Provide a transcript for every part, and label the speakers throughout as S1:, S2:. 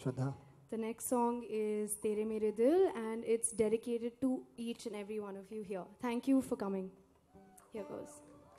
S1: Shraddha.
S2: The next song is Tere Mere Dil, and it's dedicated to each and every one of you here. Thank you for coming. Here goes.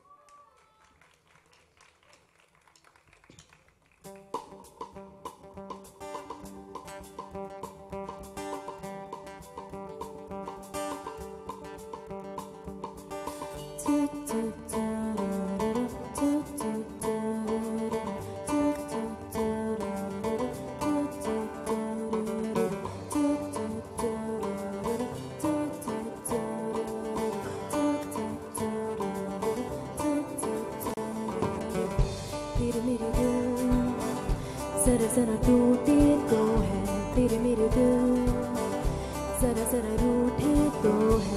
S3: जरा जरा टूटे तो है तेरे मेरे दिल, जरा जरा रूठे तो है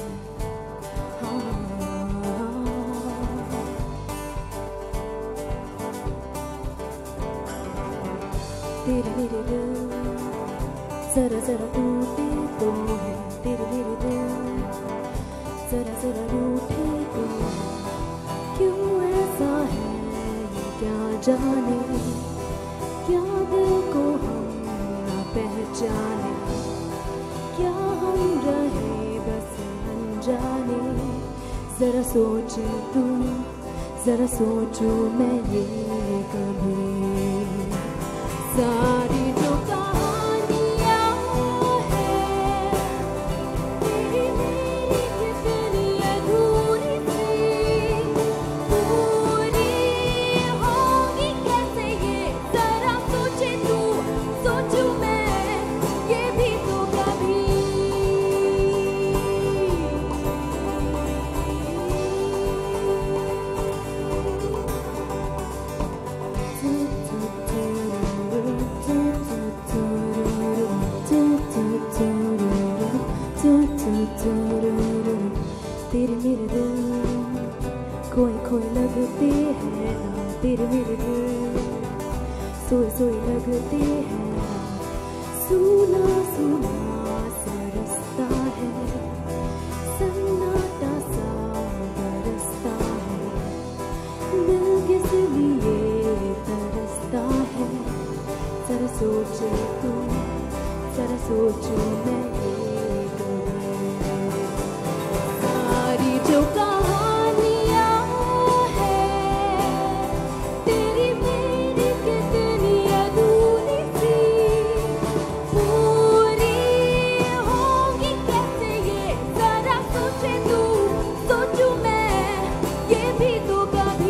S3: तेरे मेरे दिल, जरा जरा टूटे तो है तेरे मेरे दिल, जरा जरा रूठे तो है। क्यों ऐसा है ये क्या जाने, क्या दिल को हम ना पहचाने, क्या हम रहे बस अनजाने। जरा सोचे तू, जरा सोचूं मैं ये कभी, सारी जो कहानियाँ हैं तेरी मेरी कितनी अधूरी सी, पूरी होगी कैसे ये जरा सोचे तू, सोचूं मैं ये भी तो कभी। तेरे मेरे दिल खोए खोए लगते हैं ना, तेरे मेरे दिल सोए सोए लगते हैं ना। सुना सुना सा रास्ता है, सन्नाटा सा बरसता है, दिल किस लिए तरसता है। जरा सोचे तू, जरा सोचूं मैं ये कभी, सारी जो कहानियाँ हैं तेरी मेरी कितनी अधूरी सी, पूरी होगी कैसे ये जरा सोचे तू, सोचूं मैं ये भी तो कभी।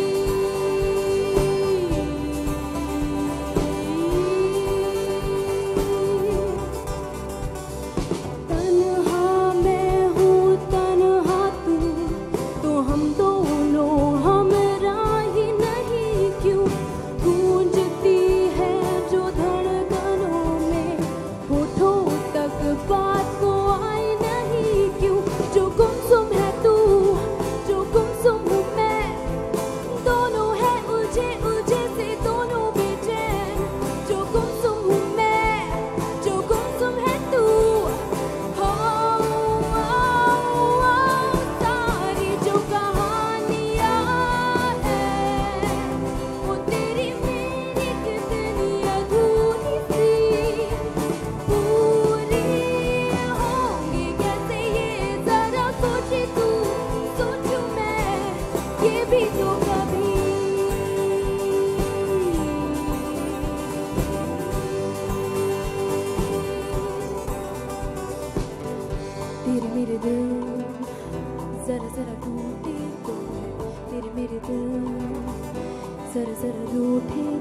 S3: तन्हा मैं हूँ तन्हा तू, तो हम दोनों हमरा ही नहीं क्यों, गूंजती है जो धड़कनों में, होठों तक बात को आई नहीं क्यों। जो गुमसुम है तू, जो गुमसुम हूँ मैं, दोनों है उलझे उलझे से दोनों बेचैन। जो गुमसुम हूँ मैं, जो गुमसुम है तू, सारी जो कहानियाँ हैं वो तेरी मेरी कितनी अधूरी सी, पूरी होंगी कैसे ये जरा सोचे तू, सोचूं मैं ये भी तो कभी। तेरे मेरे दिल जरा जरा टूटे तो है तेरे मेरे दिल, जरा जरा रूठे